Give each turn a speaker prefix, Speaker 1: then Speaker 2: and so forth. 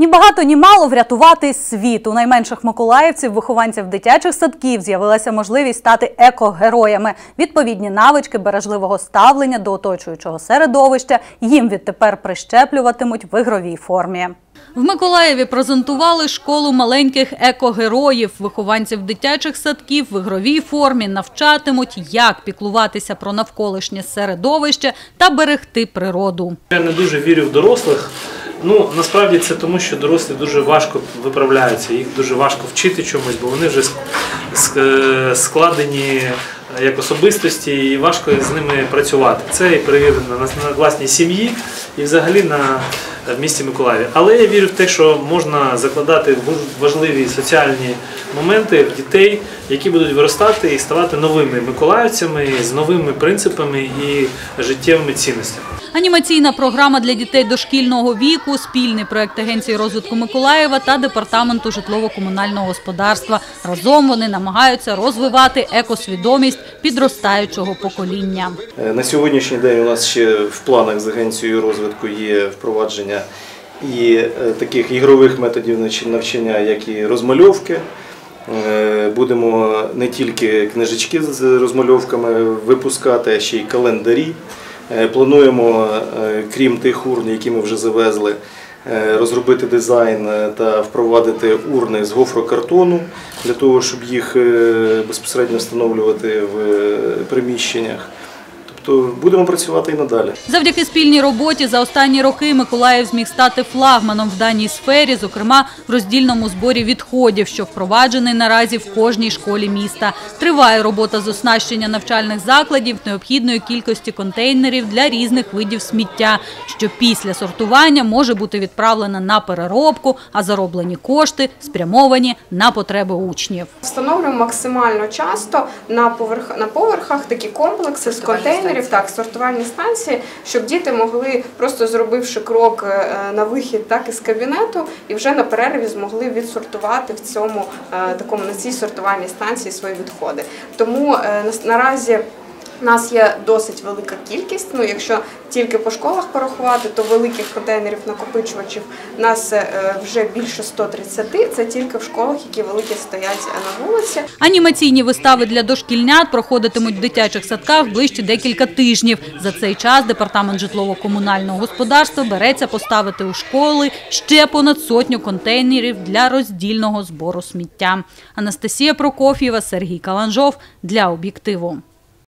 Speaker 1: Ні багато, ні мало врятувати світ. У найменших миколаївців, вихованців дитячих садків, з'явилася можливість стати екогероями. Відповідні навички бережливого ставлення до оточуючого середовища їм відтепер прищеплюватимуть в ігровій формі. В Миколаєві презентували школу маленьких екогероїв. Вихованців дитячих садків в ігровій формі навчатимуть, як піклуватися про навколишнє середовище та берегти природу.
Speaker 2: Я не дуже вірю в дорослих. Насправді це тому, що дорослі дуже важко виправляються, їх дуже важко вчити чомусь, бо вони вже складені як особистості і важко з ними працювати. Це і перевірено на власній сім'ї і взагалі в місті Миколаєві. Але я вірю в те, що можна закладати важливі соціальні моменти в дітей, які будуть виростати і ставати новими миколаївцями з новими принципами і життєвими цінностями.
Speaker 1: Анімаційна програма для дітей дошкільного віку – спільний проект Агенції розвитку Миколаєва та Департаменту житлово-комунального господарства. Разом вони намагаються розвивати екосвідомість підростаючого покоління.
Speaker 3: На сьогоднішній день у нас ще в планах з Агенцією розвитку є впровадження і таких ігрових методів навчання, як і розмальовки. Будемо не тільки книжечки з розмальовками випускати, а ще й календарі. Плануємо, крім тих урн, які ми вже завезли, розробити дизайн та впровадити урни з гофрокартону, для того, щоб їх безпосередньо встановлювати в приміщеннях. Тобто будемо працювати і надалі.
Speaker 1: Завдяки спільній роботі за останні роки Миколаїв зміг стати флагманом в даній сфері, зокрема в роздільному зборі відходів, що впроваджений наразі в кожній школі міста. Триває робота з оснащення навчальних закладів необхідної кількості контейнерів для різних видів сміття, що після сортування може бути відправлено на переробку, а зароблені кошти спрямовані на потреби учнів.
Speaker 4: Встановлюємо максимально часто на поверхах такі комплекси з контейнерів, сортувальні станції, щоб діти могли, просто зробивши крок на вихід із кабінету, і вже на перерві змогли відсортувати на цій сортувальній станції свої відходи. Тому наразі у нас є досить велика кількість, якщо тільки по школах порахувати, то великих контейнерів-накопичувачів у нас вже більше 130, це тільки в школах, які великі стоять на вулиці.
Speaker 1: Анімаційні вистави для дошкільнят проходитимуть в дитячих садках ближче декілька тижнів. За цей час Департамент житлово-комунального господарства береться поставити у школи ще понад 100 контейнерів для роздільного збору сміття. Анастасія Прокоф'єва, Сергій Каланжов для «Об'єктиву».